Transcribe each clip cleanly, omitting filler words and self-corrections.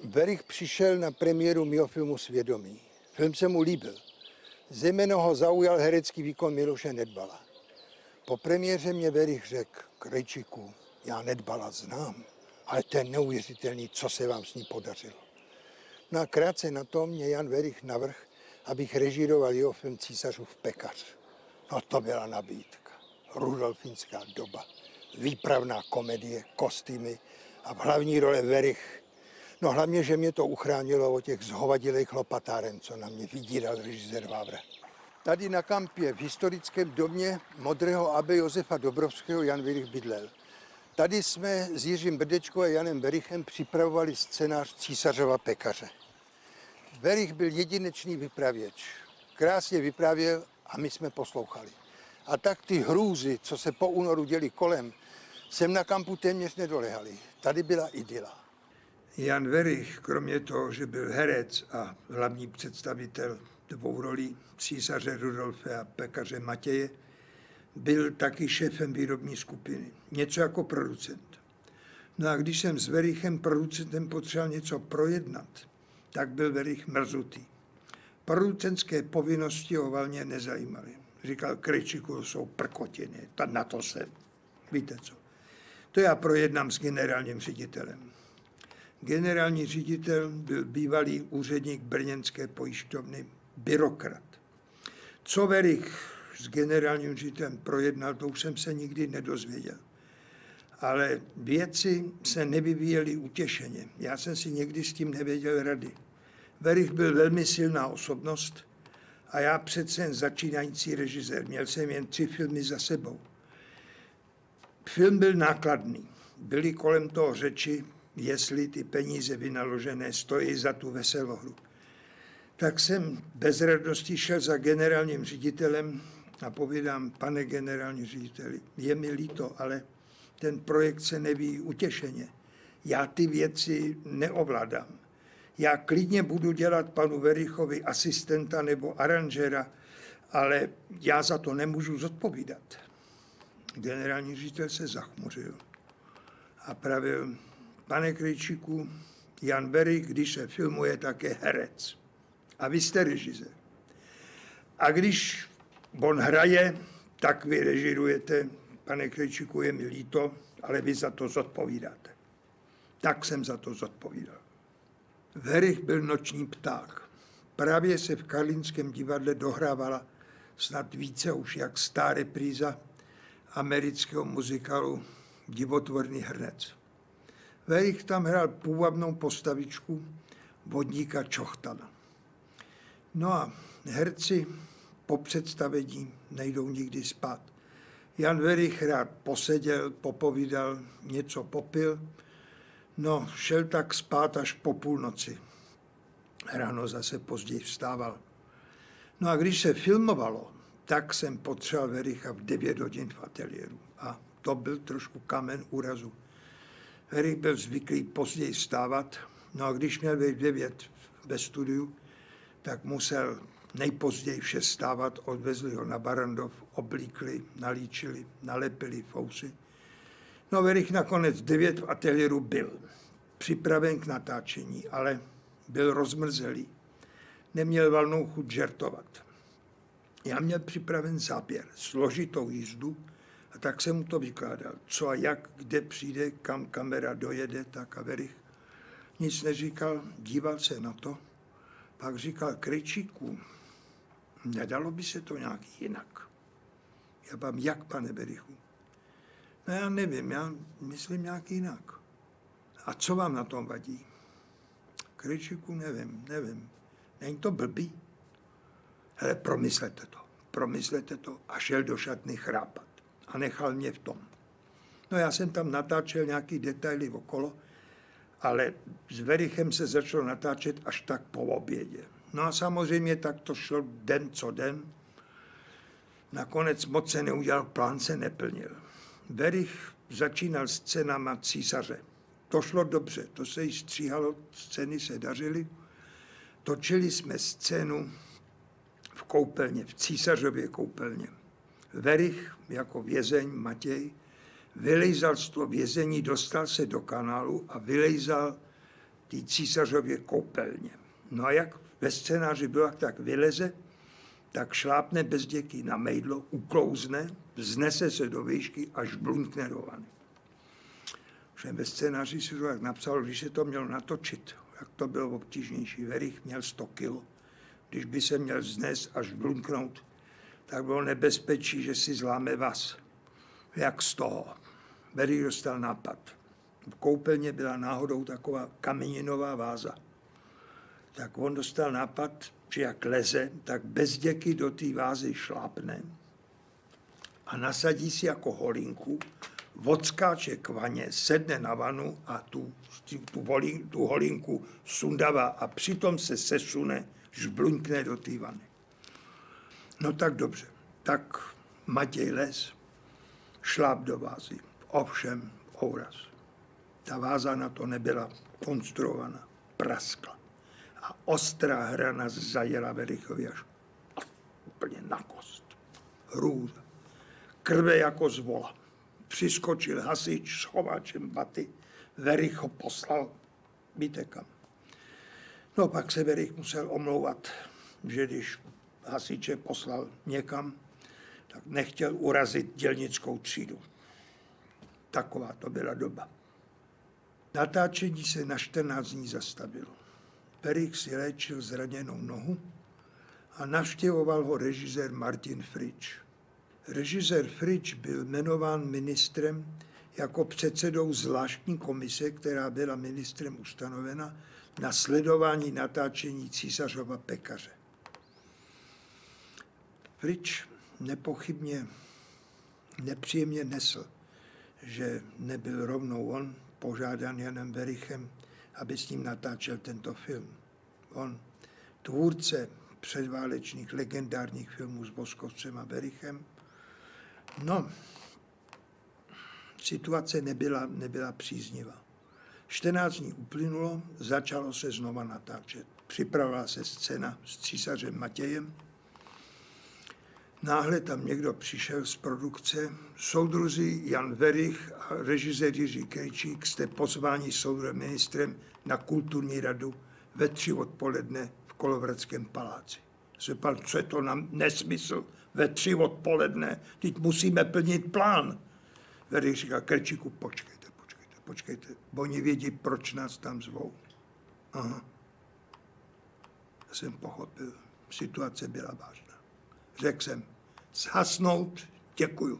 Werich přišel na premiéru mého filmu Svědomí. Film se mu líbil. Zejména ho zaujal herecký výkon Miloše Nedbala. Po premiéře mě Werich řekl: Krejčíku, já Nedbala znám, ale to je neuvěřitelný, co se vám s ní podařilo. No a krátce na to mě Jan Werich navrhl, abych režíroval jeho film Císařův pekař. No to byla nabídka. Rudolfínská doba, výpravná komedie, kostýmy a v hlavní role Werich. No hlavně, že mě to uchránilo od těch zhovadilých lopatáren, co na mě vydíral režisér Vávra. Tady na kampě v historickém domě modrého abe Josefa Dobrovského Jan Werich bydlel. Tady jsme s Jiřím Brdečkou a Janem Werichem připravovali scénář Císařova pekaře. Werich byl jedinečný vypravěč. Krásně vyprávěl a my jsme poslouchali. A tak ty hrůzy, co se po únoru děli kolem, sem na kampu téměř nedolehali. Tady byla idyla. Jan Werich, kromě toho, že byl herec a hlavní představitel dvou rolí, císaře Rudolfe a pekaře Matěje, byl taky šéfem výrobní skupiny, něco jako producent. No a když jsem s Werichem producentem potřeboval něco projednat, tak byl Werich mrzutý. Producentské povinnosti ho valně nezajímaly. Říkal: Krejčíku, jsou prkotiny, na to se, víte co. To já projednám s generálním ředitelem. Generální ředitel byl bývalý úředník brněnské pojišťovny, byrokrat. Co Werich s generálním ředitelem projednal, to už jsem se nikdy nedozvěděl. Ale věci se nevyvíjely utěšeně. Já jsem si někdy s tím nevěděl rady. Werich byl velmi silná osobnost a já přece jen začínající režisér. Měl jsem jen 3 filmy za sebou. Film byl nákladný. Byly kolem toho řeči, jestli ty peníze vynaložené stojí za tu veselohru. Tak jsem bez radosti šel za generálním ředitelem a povídám: pane generální řediteli, je mi líto, ale ten projekt se neví utěšeně. Já ty věci neovládám. Já klidně budu dělat panu Werichovi asistenta nebo aranžera, ale já za to nemůžu zodpovídat. Generální ředitel se zachmuřil a pravil: pane Krejčíku, Jan Werich, když se filmuje, tak je herec. A vy jste režisér. A když on hraje, tak vy režirujete. Pane Krejčíku, je mi líto, ale vy za to zodpovídáte. Tak jsem za to zodpovídal. Werich byl noční pták. Právě se v Karlínském divadle dohrávala snad více už jak stará repríza amerického muzikálu Divotvorný hrnec. Werich tam hrál půvabnou postavičku vodníka Čochtana. No a herci po představení nejdou nikdy spát. Jan Werich rád poseděl, popovídal, něco popil, no šel tak spát až po půlnoci. Ráno zase později vstával. No a když se filmovalo, tak jsem potřeboval Wericha v 9 hodin v ateliéru. A to byl trošku kámen úrazu. Werich byl zvyklý později vstávat, no a když měl být 9 ve studiu, tak musel nejpozději v 6 vstávat, odvezli ho na Barrandov, oblíkli, nalíčili, nalepili fousy. No Werich nakonec 9 v ateliéru byl, připraven k natáčení, ale byl rozmrzelý. Neměl valnou chuť žertovat. Já měl připraven záběr, složitou jízdu, a tak jsem mu to vykládal, co a jak, kde přijde, kam kamera dojede, tak a Werich nic neříkal, díval se na to, pak říkal: Krejčíku, nedalo by se to nějak jinak? Já vám: jak, pane Werichu? No já nevím, já myslím nějak jinak. A co vám na tom vadí? Krejčíku, nevím. Není to blbý? Hele, promyslete to a šel do šatny chrápat. A nechal mě v tom. No já jsem tam natáčel nějaký detaily okolo, ale s Werichem se začalo natáčet až tak po obědě. No a samozřejmě tak to šlo den co den. Nakonec moc se neudělal, plán se neplnil. Werich začínal scénama císaře. To šlo dobře, to se jí stříhalo, scény se dařily. Točili jsme scénu v koupelně, v císařově koupelně. Werich jako vězeň Matěj vylejzal z toho vězení, dostal se do kanálu a vylejzal té Císařově koupelně. No a jak ve scénáři bylo, tak vyleze, tak šlápne Bezděky na mejdlo, uklouzne, vznese se do výšky, až blunkne do vany. Že ve scénáři si to tak napsal, když se to mělo natočit, jak to bylo obtížnější. Werich měl 100 kilo. Když by se měl vznést až blunknout, tak bylo nebezpečí, že si zláme vaz. Jak z toho? Werich dostal nápad. V koupelně byla náhodou taková kameninová váza. Tak on dostal nápad, že jak leze, tak Bezděky do té vázy šlápne a nasadí si jako holinku, odskáče k vaně, sedne na vanu a tu holinku sundává a přitom se sesune, žbluňkne do té vany. No tak dobře, tak Matěj les, šláp do vázy. Ovšem ouraz. Ta váza na to nebyla konstruovaná, praskla. A ostrá hrana zajela Werichovi až úplně na kost. Hrůza. Krve jako z vola. Přiskočil hasič s chováčem baty. Werich ho poslal, víte kam. No pak se Werich musel omlouvat, že když hasiče poslal někam, tak nechtěl urazit dělnickou třídu. Taková to byla doba. Natáčení se na 14 dní zastavilo. Werich si léčil zraněnou nohu a navštěvoval ho režisér Martin Fritsch. Režisér Fritsch byl jmenován ministrem jako předsedou zvláštní komise, která byla ministrem ustanovena na sledování natáčení Císařova pekaře. Fritsch nepochybně nepříjemně nesl, že nebyl rovnou on požádán Janem Werichem, aby s ním natáčel tento film. On, tvůrce předválečných legendárních filmů s Boskovcem a Werichem, no, situace nebyla příznivá. 14 dní uplynulo, začalo se znova natáčet. Připravila se scéna s císařem Matějem. Náhle tam někdo přišel z produkce. Soudruzi Jan Werich a režisér Jiří Krejčík jste pozváni soudrem ministrem na kulturní radu ve 3 odpoledne v Kolovratském paláci. Řekl, co je to nesmysl ve 3 odpoledne, teď musíme plnit plán. Werich říká, Krejčíku, počkejte, oni vědí, proč nás tam zvou. Aha. Já jsem pochopil, situace byla vážná. Řekl jsem, zhasnout, děkuju.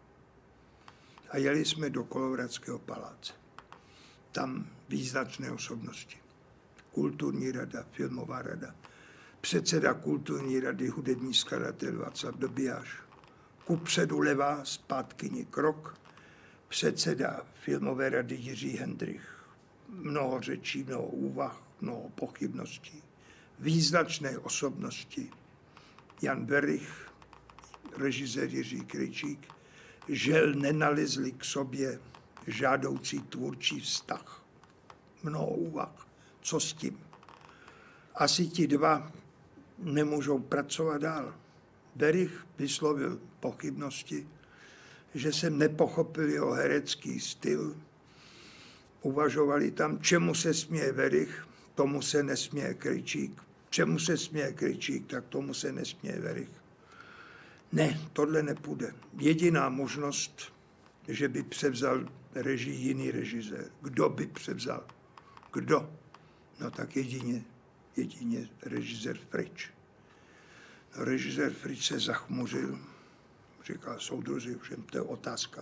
A jeli jsme do Kolovratského paláce. Tam význačné osobnosti. Kulturní rada, filmová rada, předseda kulturní rady, hudební skladatel Václav Dobijáš, kupředu levá, zpátkyni krok, předseda filmové rady Jiří Hendrych. Mnoho řečí, mnoho úvah, mnoho pochybností. Význačné osobnosti. Jan Werich, režisér Jiří Krejčík, žel nenalezli k sobě žádoucí tvůrčí vztah. Mnoho úvah. Co s tím? Asi ti dva nemůžou pracovat dál. Werich vyslovil pochybnosti, že jsem nepochopil jeho herecký styl. Uvažovali tam, čemu se směje Werich, tomu se nesměje Krejčík. Čemu se směje Krejčík, tak tomu se nesměje Werich. Ne, tohle nepůjde. Jediná možnost, že by převzal režii jiný režisér. Kdo by převzal? Kdo? No tak jedině režisér Fritsch. No, režisér Fritsch se zachmuřil. Říkal, soudruzi, všem to je otázka,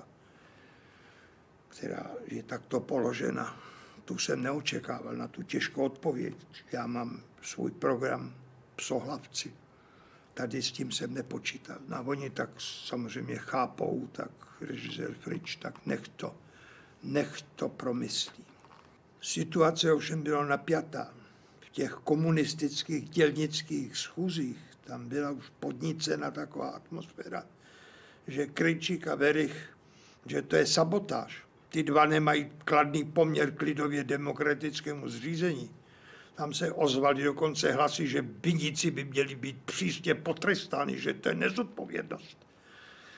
která je takto položena. Tu jsem neočekával, na tu těžkou odpověď. Já mám svůj program Psohlavci. Tady s tím jsem nepočítal. No a oni tak samozřejmě chápou, tak režisér Fritsch, tak nech to promyslí. Situace ovšem byla napjatá. V těch komunistických dělnických schůzích tam byla už podnícena taková atmosféra, že Krejčík a Werich, že to je sabotáž. Ty dva nemají kladný poměr k lidově demokratickému zřízení. Tam se ozvaly dokonce hlasy, že viníci by měli být přísně potrestáni, že to je nezodpovědnost.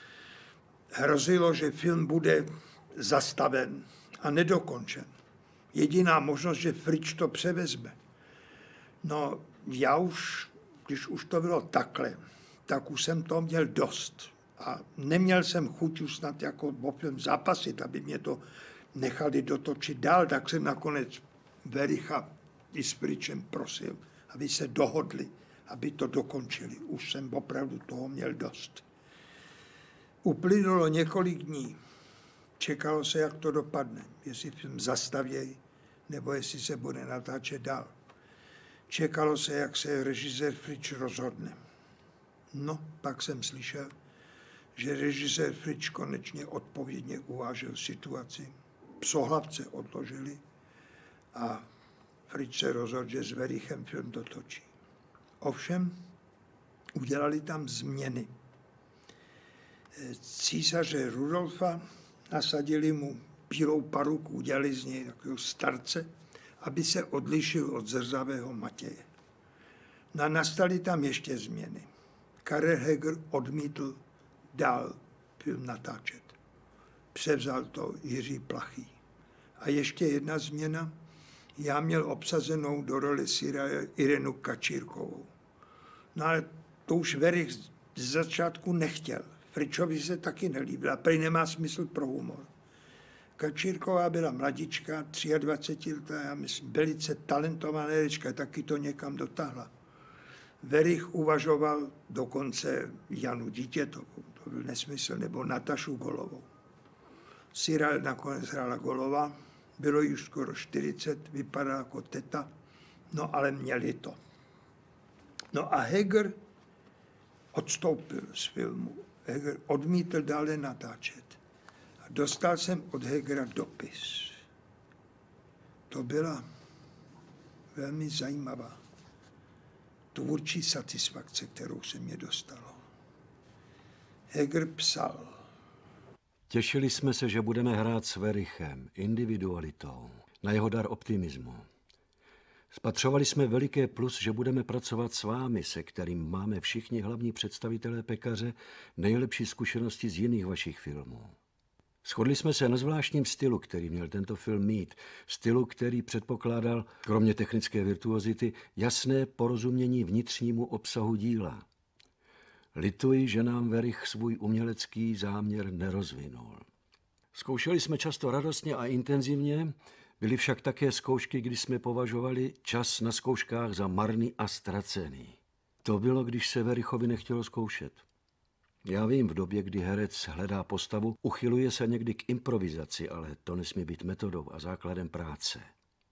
Hrozilo, že film bude zastaven a nedokončen. jediná možnost, že Frič to převezme. No já už, když už to bylo takhle, tak už jsem toho měl dost. A neměl jsem chuť už snad jako o film zápasit, aby mě to nechali dotočit dál, tak jsem nakonec Wericha i s Fričem prosil, aby se dohodli, aby to dokončili. Už jsem opravdu toho měl dost. Uplynulo několik dní. Čekalo se, jak to dopadne. Jestli film zastavějí, nebo jestli se bude natáčet dál. Čekalo se, jak se režisér Frič rozhodne. No, pak jsem slyšel, že režisér Frič konečně odpovědně uvážil situaci. Psohlavce odložili a Frič se rozhodl, že s Werichem film dotočí. Ovšem, udělali tam změny. Císaře Rudolfa nasadili mu bílou paruku, udělali z něj takového starce, aby se odlišil od zrzavého Matěje. No, nastaly tam ještě změny. Karel Heger odmítl dál film natáčet. Převzal to Jiří Plachý. A ještě jedna změna. Já měl obsazenou do role Syra Irenu Kačírkovou. No ale to už Werich z začátku nechtěl. Fričovi se taky nelíbila, prý nemá smysl pro humor. Kačírková byla mladička, 23letá, já myslím, velice talentovaná herečka, taky to někam dotáhla. Werich uvažoval dokonce Janu Dítětovou, to byl nesmysl, nebo Natašu Golovou. Syra nakonec hrála Golova, bylo jí už skoro 40, vypadá jako teta, no ale měli to. No a Heger odstoupil z filmu. Heger odmítl dále natáčet. A dostal jsem od Hegera dopis. To byla velmi zajímavá tvůrčí satisfakce, kterou se mě dostalo. Heger psal. Těšili jsme se, že budeme hrát s Werichem, individualitou, na jeho dar optimismu. Spatřovali jsme veliké plus, že budeme pracovat s vámi, se kterým máme všichni hlavní představitelé Pekaře nejlepší zkušenosti z jiných vašich filmů. Shodli jsme se na zvláštním stylu, který měl tento film mít, stylu, který předpokládal, kromě technické virtuozity, jasné porozumění vnitřnímu obsahu díla. Lituji, že nám Werich svůj umělecký záměr nerozvinul. Zkoušeli jsme často radostně a intenzivně, byly však také zkoušky, kdy jsme považovali čas na zkouškách za marný a ztracený. To bylo, když se Werichovi nechtělo zkoušet. Já vím, v době, kdy herec hledá postavu, uchyluje se někdy k improvizaci, ale to nesmí být metodou a základem práce.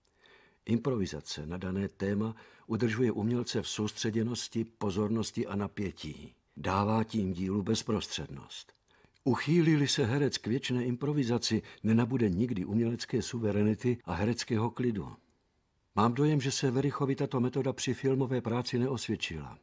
Improvizace na dané téma udržuje umělce v soustředěnosti, pozornosti a napětí. Dává tím dílu bezprostřednost. Uchýlí-li se herec k věčné improvizaci, nenabude nikdy umělecké suverenity a hereckého klidu. Mám dojem, že se Werichovi tato metoda při filmové práci neosvědčila.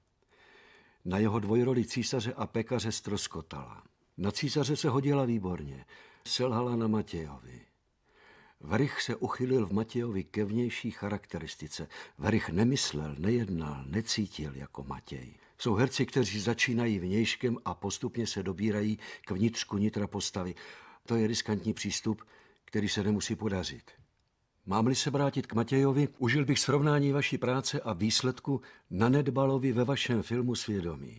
Na jeho dvojroli císaře a pekaře ztroskotala. Na císaře se hodila výborně, selhala na Matějovi. Werich se uchylil v Matějovi ke vnější charakteristice. Werich nemyslel, nejednal, necítil jako Matěj. Jsou herci, kteří začínají vnějškem a postupně se dobírají k vnitřku nitra postavy. To je riskantní přístup, který se nemusí podařit. Mám-li se vrátit k Matějovi, užil bych srovnání vaší práce a výsledku na Nedbalovi ve vašem filmu Svědomí.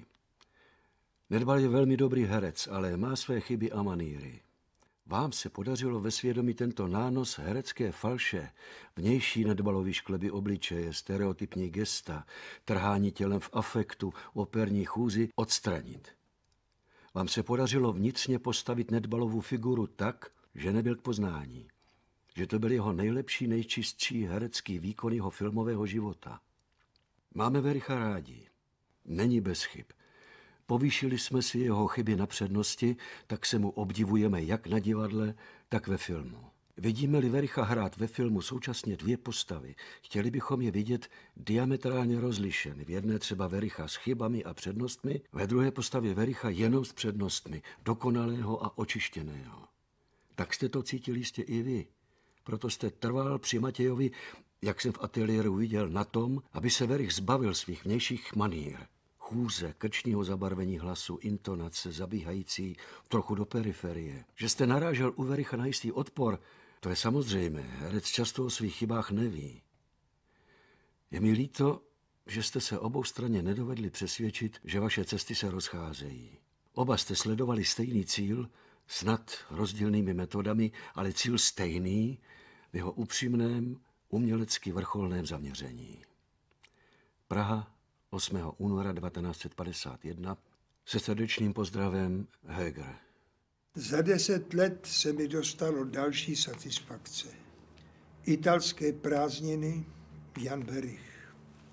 Nedbal je velmi dobrý herec, ale má své chyby a manýry. Vám se podařilo ve Svědomí tento nános herecké falše, vnější Nedbalovy škleby obličeje, stereotypní gesta, trhání tělem v afektu, operní chůzi odstranit. Vám se podařilo vnitřně postavit Nedbalovu figuru tak, že nebyl k poznání. Že to byl jeho nejlepší, nejčistší herecký výkon jeho filmového života. Máme Wericha rádi. Není bez chyb. Povýšili jsme si jeho chyby na přednosti, tak se mu obdivujeme jak na divadle, tak ve filmu. Vidíme-li Wericha hrát ve filmu současně dvě postavy, chtěli bychom je vidět diametrálně rozlišeny. V jedné třeba Wericha s chybami a přednostmi, ve druhé postavě Wericha jenom s přednostmi, dokonalého a očištěného. Tak jste to cítili jistě i vy. Proto jste trval při Matějovi, jak jsem v ateliéru viděl, na tom, aby se Werich zbavil svých vnějších manýr. Chůze, krčního zabarvení hlasu, intonace zabíhající trochu do periferie. Že jste narážel u Wericha na jistý odpor, To je samozřejmé. Herec často o svých chybách neví. Je mi líto, že jste se oboustranně nedovedli přesvědčit, že vaše cesty se rozcházejí. Oba jste sledovali stejný cíl, snad rozdílnými metodami, ale cíl stejný v jeho upřímném, umělecky vrcholném zaměření. Praha, 8. února 1951, se srdečným pozdravem Heger. Za 10 let se mi dostalo další satisfakce. Italské prázdniny, Jan Werich.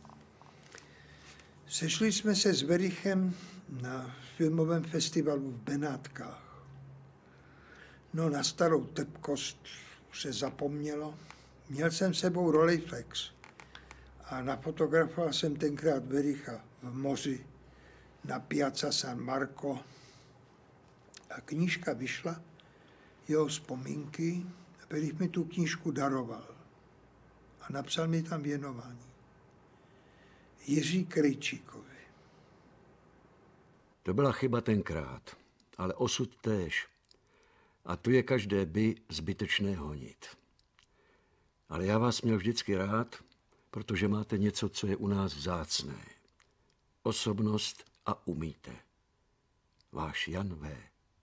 Sešli jsme se s Werichem na filmovém festivalu v Benátkách. No, na starou trpkost se zapomnělo. Měl jsem sebou Rolleiflex a nafotografoval jsem tenkrát Wericha v moři na Piazza San Marco. A knížka vyšla, jeho vzpomínky, a Werich mi tu knížku daroval. A napsal mi tam věnování. Jiří Krejčíkovi. To byla chyba tenkrát, ale osud též. A tu je každé by zbytečné honit. Ale já vás měl vždycky rád, protože máte něco, co je u nás vzácné. Osobnost a umíte. Váš Jan V.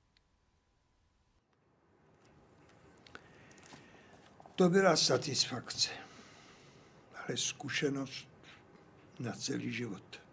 To byla satisfakce, ale zkušenost na celý život.